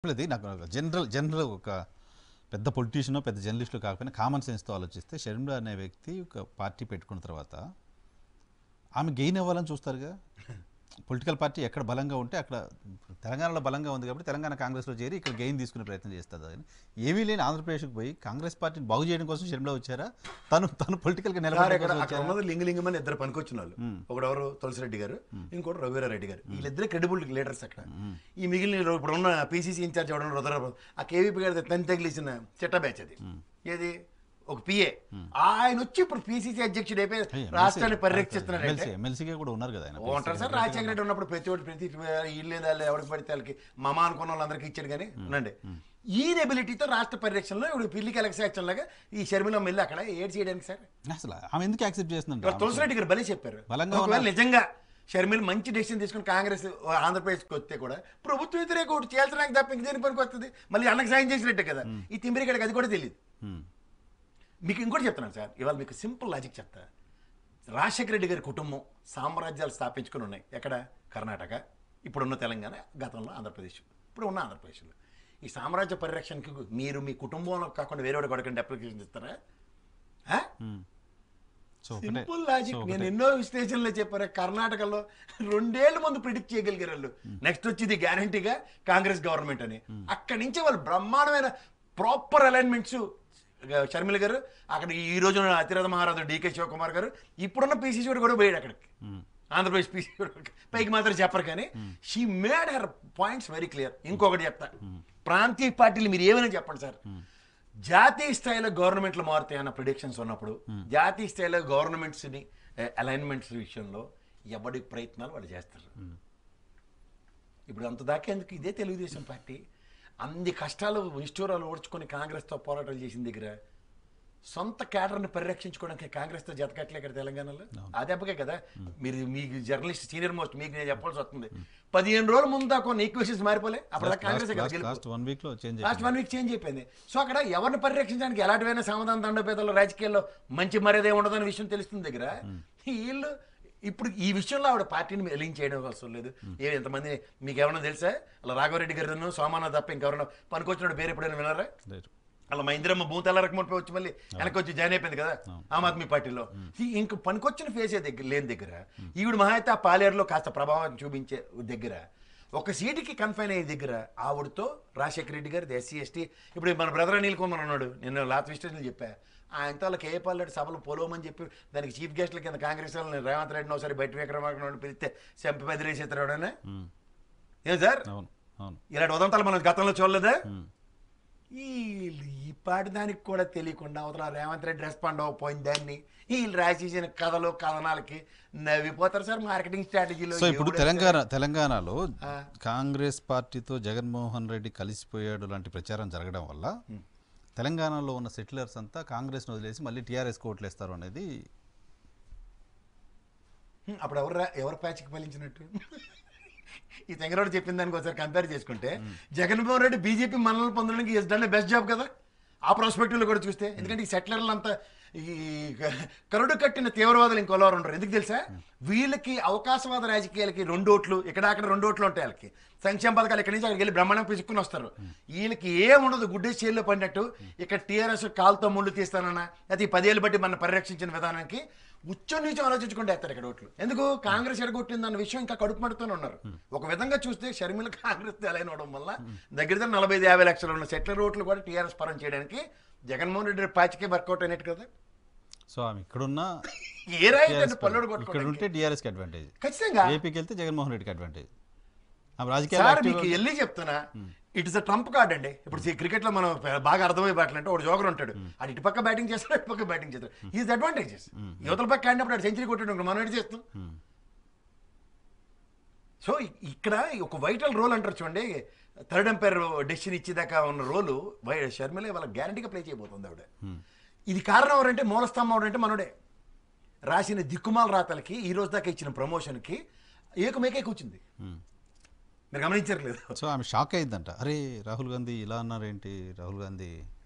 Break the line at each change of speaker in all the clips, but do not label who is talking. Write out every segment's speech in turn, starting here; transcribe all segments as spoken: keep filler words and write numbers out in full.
అది నాకు general general ఒక పెద్ద పొలిటీషియన్ పెద్ద జర్నలిస్టు కాకపోయినా కామన్ సెన్స్తో ఆలోచిస్తే షర్మిల అనే వ్యక్తి ఒక పార్టీ పెట్టుకున్న తర్వాత ఆమె గెయిన్ అవ్వాలని చూస్తారుగా. పొలిటికల్ పార్టీ ఎక్కడ బలంగా ఉంటే అక్కడ తెలంగాణలో బలంగా ఉంది కాబట్టి తెలంగాణ కాంగ్రెస్లో చేరి ఇక్కడ గెయిన్ తీసుకునే ప్రయత్నం చేస్తుంది. అని ఏమీ లేని ఆంధ్రప్రదేశ్కి పోయి కాంగ్రెస్ పార్టీని బాగు చేయడం కోసం షర్మిల వచ్చారా, తను తను పొలిటికల్గా
నిలబడి లింగలింగం అని ఇద్దరు పనికొచ్చిన వాళ్ళు, ఒకడెవరు తులసిరెడ్డి గారు, ఇంకోటి రఘువీరారెడ్డి గారు. వీళ్ళిద్దరే క్రెడిబుల్ లీడర్స్ అక్కడ. ఈ మిగిలిన ఇప్పుడు ఉన్న పీసీసీ ఇన్ఛార్జ్ ఎవడన్నా రుద్రబాబు, ఆ కేవీపీ గారి తని తగిలిసిన చెట్ట బ్యాచ్ అది. ఏది ఒక పిఏ ఆయన వచ్చి ఇప్పుడు పీసీసీ అధ్యక్షుడు అయిపోయి రాష్ట్రాన్ని పరిరక్షిస్తున్నాడు.
ఎమ్మెల్సీగా కూడా ఉన్నారు కదా
ఉంటారు సార్. రాజశేఖర రెడ్డి ఉన్నప్పుడు ప్రతి ఒక్కటి ప్రతి ఇల్లు ఎవరికి పడితే వాళ్ళకి మమా అనుకున్న వాళ్ళందరికీ ఇచ్చాడు. కానీ ఉండండి, ఈ ఎబిలిటీతో రాష్ట్ర పరిరక్షణలో ఇప్పుడు పిల్లికి ఎలక్షన్ లాగా ఈ షర్మిల వెళ్ళి అక్కడ ఏడ్ చేయడానికి సార్
అసలు ఆమె ఎందుకు యాక్సెప్ట్ చేస్తుంది?
తులసిరెడ్డి గారు భలే చెప్పారు. ఒకవేళ నిజంగా షర్మిల మంచి డెసిషన్ తీసుకుని కాంగ్రెస్ ఆంధ్రప్రదేశ్కి వస్తే కూడా ప్రభుత్వ వ్యతిరేక ఒకటి చేయాల్సిన తప్ప ఇంక దేని పనికి వస్తుంది? మళ్ళీ అన్నకు సాయం చేసినట్టే కదా. ఈ తిమ్మిరిగడికి అది కూడా తెలియదు. మీకు ఇంకోటి చెప్తున్నాను సార్, ఇవాళ మీకు సింపుల్ లాజిక్ చెప్తా. రాజశేఖర రెడ్డి గారి కుటుంబం సామ్రాజ్యాలు స్థాపించుకుని ఉన్నాయి. ఎక్కడ? కర్ణాటక, ఇప్పుడున్న తెలంగాణ, గతంలో ఆంధ్రప్రదేశ్, ఇప్పుడు ఉన్న ఆంధ్రప్రదేశ్లో. ఈ సామ్రాజ్య పరిరక్షణకి మీరు మీ కుటుంబంలో కాకుండా వేరే వాడి కొడకండి అప్లికేషన్ ఇస్తారా? Simple logic. నేను ఎన్నో విశ్లేషణలో చెప్పారు. కర్ణాటకలో రెండేళ్ల ముందు ప్రిడిక్ట్ చేయగలిగారు వాళ్ళు నెక్స్ట్ వచ్చేది గ్యారంటీగా కాంగ్రెస్ గవర్నమెంట్ అని. అక్కడి నుంచి వాళ్ళు బ్రహ్మాండమైన ప్రాపర్ అలైన్మెంట్స్. షర్మిల గారు అక్కడ ఈ రోజు అతిరథ మహారాజు డీకే శివకుమార్ గారు ఇప్పుడున్న పీసీసీ కూడా పోయాడు అక్కడికి. ఆంధ్రప్రదేశ్ పీసీసీ పైకి మాత్రం చెప్పరు కానీ she made her points very clear. ఇంకొకటి చెప్తా, ప్రాంతీయ పార్టీలు మీరు ఏమైనా చెప్పండి సార్, జాతీయ స్థాయిలో గవర్నమెంట్లు మారుతాయి అన్న ప్రిడిక్షన్స్ ఉన్నప్పుడు జాతీయ స్థాయిలో గవర్నమెంట్స్ని అలైన్మెంట్స్ విషయంలో ఎవడి ప్రయత్నాలు వాళ్ళు చేస్తారు. ఇప్పుడు అంత దాకేందుకు ఇదే తెలుగుదేశం పార్టీ అన్ని కష్టాలు నిష్ఠూరాలు ఓడ్చుకొని కాంగ్రెస్తో పోరాటాలు చేసిన దగ్గర సొంత క్యాడర్ని పరిరక్షించుకోవడానికి కాంగ్రెస్తో జతకట్లే ఇక్కడ తెలంగాణలో. ఆ దెబ్బకే కదా మీరు మీ జర్నలిస్ట్ సీనియర్ మోస్ట్ మీకు నేను చెప్పాల్సి వస్తుంది. పదిహేను రోజుల ముందు దాకా కొన్ని ఈక్వేషన్స్ మారిపోలే. అప్పుడు Congress last one week change అయిపోయింది. సో అక్కడ ఎవరిని పరిరక్షించడానికి ఎలాంటివైనా సమాధాన దండపేదలు రాజకీయాల్లో మంచి మర్యాద ఉండదన్న విషయం తెలుస్తుంది దగ్గర. వీళ్ళు ఇప్పుడు ఈ విషయంలో ఆవిడ పార్టీని ఎలింగ్ చేయడం అవసరం లేదు. ఏ ఎంతమంది మీకు ఎవరన్నా తెలుసా? అలా రాఘవరెడ్డి గారు సోమానా తప్ప ఇంకెవరన్నా పనికొచ్చినట్టు పేరు ఎప్పుడైనా విన్నారా? అలా మా ఇందిరమ్మ భూతల రకం వచ్చి మళ్ళీ వెనక్కి వచ్చి జాయిన్ అయిపోయింది కదా ఆమ్ ఆద్మీ పార్టీలో. ఇంక పనికొచ్చిన ఫేసే దగ్గర లేని దగ్గర ఈవిడ మహా అయితే ఆ పాలేరులో కాస్త ప్రభావం చూపించే దగ్గర ఒక సీటుకి కన్ఫైన్ అయ్యే దగ్గర ఆవిడతో రాజశేఖర రెడ్డి గారు ఎస్సీ ఎస్టీ ఇప్పుడు మన బ్రదర్ అనిల్ కుమార్ ఉన్నాడు. నేను లాస్ట్ విస్టేషన్లో చెప్పా, ఆయనతో వాళ్ళకి ఏ పాలెడ్డి సభలు పొలవమని చెప్పి దానికి చీఫ్ గెస్ట్ల కింద కాంగ్రెస్ వాళ్ళని రేవంత్ రెడ్డిని ఒకసారి బయట విక్రమార్కను పిలిస్తే సెంప బెదిరేసేస్తాడనే. ఏం సార్ ఇలాంటి ఉదంతాలు మనం గతంలో చూడలేదా? ఈ ఈ పాటి దానికి కూడా తెలియకుండా అవతల రేవంత్ రెడ్డి రెస్పాండ్ అవ్వకపోయింది దాన్ని వీళ్ళు రాసేసిన కథలు కథనాలకి నవ్విపోతారు సార్ మార్కెటింగ్ స్ట్రాటజీలో.
సో ఇప్పుడు తెలంగాణ తెలంగాణలో కాంగ్రెస్ పార్టీతో జగన్మోహన్ రెడ్డి కలిసిపోయాడు లాంటి ప్రచారం జరగడం వల్ల తెలంగాణలో ఉన్న సెటిలర్స్ అంతా కాంగ్రెస్ను వదిలేసి మళ్ళీ టీఆర్ఎస్ కోట్లేస్తారు అనేది
అప్పుడు ఎవరు ఎవరు ప్యాచ్కి ఫలించినట్టు? ఈ తెంగరోడు చెప్పిన దానికి ఒకసారి కంపేర్ చేసుకుంటే జగన్మోహన్ రెడ్డి బీజేపీ మనల్ని పొందడానికి ఈజ్ డన్ బెస్ట్ జాబ్ కదా ఆ ప్రాస్పెక్టివ్లో కూడా చూస్తే. ఎందుకంటే ఈ సెటిలర్లు అంతా ఈ కరుడు కట్టిన తీవ్రవాదులు ఇంకోలవారు ఉంటారు. ఎందుకు తెలుసా? వీళ్ళకి అవకాశవాద రాజకీయాలకి రెండు ఓట్లు ఇక్కడ అక్కడ రెండు ఓట్లు ఉంటాయి. వాళ్ళకి సంక్షేమ పథకాలు ఇక్కడి నుంచి అక్కడికి వెళ్ళి బ్రహ్మాండం పిసుక్కుని వస్తారు. వీళ్ళకి ఏముండదు, గుడ్డే చేల్లో పడినట్టు. ఇక్కడ టీఆర్ఎస్ కాలుతో ముళ్ళు తీస్తానన్నా అది పదేళ్ళు బట్టి మన పరిరక్షించిన విధానానికి ఉచ్చం నుంచి ఆలోచించుకుంటే వేస్తారు ఇక్కడ ఓట్లు. ఎందుకు? కాంగ్రెస్ ఎడగొట్టింది అన్న విషయం ఇంకా కడుపు మడుతూనే ఉన్నారు. ఒక విధంగా చూస్తే షర్మిల కాంగ్రెస్ తెలైనవడం వల్ల దగ్గర దగ్గర నలభై ఐదు యాభై లక్షలు ఉన్న సెటిలర్ ఓట్లు కూడా టీఆర్ఎస్ పరం చేయడానికి జగన్మోహన్ రెడ్డి పాచికే వర్కౌట్ అయినట్టు కదా.
సో ఆమె ఇక్కడున్న
ఏ రాయితే పల్లెడు
ఇక్కడ ఉంటే టీఆర్ఎస్కి అడ్వాంటేజ్,
ఖచ్చితంగా
ఏపీకి వెళ్తే జగన్మోహన్ రెడ్డికి అడ్వాంటేజ్.
మీకు వెళ్ళి చెప్తున్నా, it is a Trump card అండి. ఇప్పుడు క్రికెట్ లో మనం బాగా అర్థమై బ్యాట్లంటే ఒక జోగర్ ఉంటాడు, అది ఇటు పక్క బ్యాటింగ్ చేస్తాడు ఇటు పక్క బ్యాటింగ్ చేస్తాడు. Is advantages. యువతల పక్క ఆడినప్పుడు అటు సెంచరీ కొట్టాడు, మనం ఎటు చేస్తాం. సో ఇక్కడ ఒక వైటల్ రోల్ అంటారు చూడండి, థర్డ్ ఎంపైర్ డెసిషన్ ఇచ్చేదాకా ఉన్న రోలు షర్మిల వాళ్ళ గ్యారంటీగా ప్లే చేయబోతుంది ఆవిడ. ఇది కారణం ఎవరంటే మూలస్తంభం ఎవరంటే మనోడే. రాసిన దిక్కుమాల రాతలకి ఈ రోజు దాకా ఇచ్చిన ప్రమోషన్కి ఏకమేకే కూర్చుంది. మీరు గమనించట్లేదు.
సో ఆమె షాక్ అయిందంట, అరే రాహుల్ గాంధీ ఇలా అన్నారేంటి, రాహుల్ గాంధీ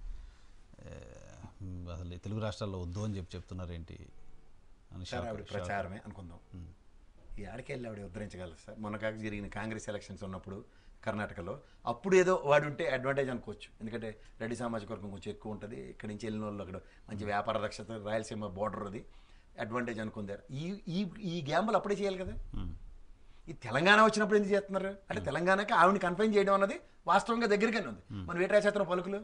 అసలు తెలుగు రాష్ట్రాల్లో వద్దు అని చెప్పి చెప్తున్నారేంటి అని.
ప్రచారమే అనుకుందాం. ఈ ఆడికెళ్ళి ఆవిడ ఉద్ధరించగలరు సార్. మొన్న కాక జరిగిన కాంగ్రెస్ ఎలక్షన్స్ ఉన్నప్పుడు కర్ణాటకలో. అప్పుడు ఏదో వాడు ఉంటే అడ్వాంటేజ్ అనుకోవచ్చు, ఎందుకంటే రెడ్డి సామాజిక వర్గం కొంచెం ఎక్కువ ఉంటుంది, ఇక్కడి నుంచి వెళ్ళిన వాళ్ళు అక్కడ మంచి వ్యాపార రక్షత, రాయలసీమ బోర్డర్ అది అడ్వాంటేజ్ అనుకుందారు. ఈ ఈ ఈ గ్యాంబులు అప్పుడే చేయాలి కదా. ఈ తెలంగాణ వచ్చినప్పుడు ఎందుకు చేస్తున్నారు అంటే తెలంగాణకి ఆవిడని కన్ఫైన్ చేయడం అన్నది వాస్తవంగా దగ్గరగానే ఉంది. మనం వేట చేస్తున్న పలుకులు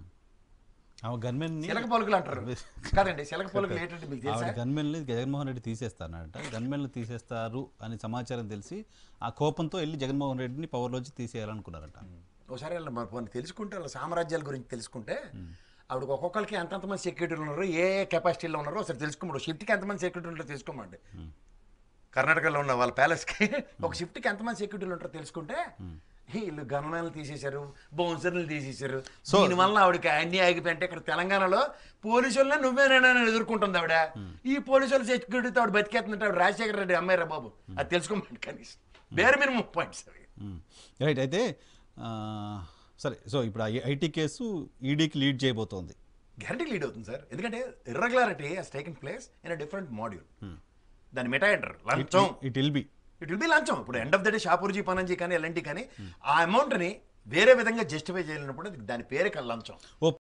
శిలక పలుకులు అంటారు కదండి. శిలక పలుకులు ఏంటంటే మీకు తెలుసా?
గన్మెన్ని జగన్మోహన్ రెడ్డి తీసేస్తానంట, గన్మెన్లు తీసేస్తారు అని సమాచారం తెలిసి ఆ కోపంతో వెళ్ళి జగన్మోహన్ రెడ్డిని పవర్లోంచి తీసేయాలనుకున్నారంట.
ఒకసారి మన తెలుసుకుంటే వాళ్ళ సామ్రాజ్యాల గురించి తెలుసుకుంటే ఆవిడకి ఒక్కొక్కరికి ఎంతమంది సెక్యూరిటీలు ఉన్నారో, ఏ ఏ కెపాసిటీలో ఉన్నారో ఒకసారి తెలుసుకోమండి. షిఫ్ట్కి ఎంతమంది సెక్యూరిటీ ఉంటారో తెలుసుకోమండి. కర్ణాటకలో ఉన్న వాళ్ళ ప్యాలెస్కి ఒక షిఫ్ట్కి ఎంతమంది సెక్యూరిటీలు ఉంటారో తెలుసుకుంటే వీళ్ళు గణనాలు తీసేశారు, బౌన్సర్లు తీసేశారు. దీనివల్ల ఆవిడకి అన్ని ఆగిపోయింటే ఇక్కడ తెలంగాణలో పోలీసులనే నువ్వేనైనా ఎదుర్కొంటుంది ఆవిడ. ఈ పోలీసుల సెక్యూరిటీతో ఆవిడ బతికేస్తుందంటే ఆవిడ రాజశేఖర రెడ్డి అమ్మాయిరా బాబు, అది తెలుసుకోమండి కనీసం. వేరే మినిమం పాయింట్స్
రైట్. అయితే సరే, సో ఇప్పుడు ఐటీ కేసు ఈడీకి లీడ్ చేయబోతోంది.
గ్యారంటీ లీడ్ అవుతుంది సార్, ఎందుకంటే irregularity has taken place in a different module. దాన్ని మెటా అంటారు, లంచం.
It will be
it will be లంచం. ఇప్పుడు end of the day Shapoorji Pallonji కానీ ఎల్ఎన్టీ కానీ ఆ అమౌంట్ని వేరే విధంగా జస్టిఫై చేయలేనప్పుడు దాని పేరే లంచం.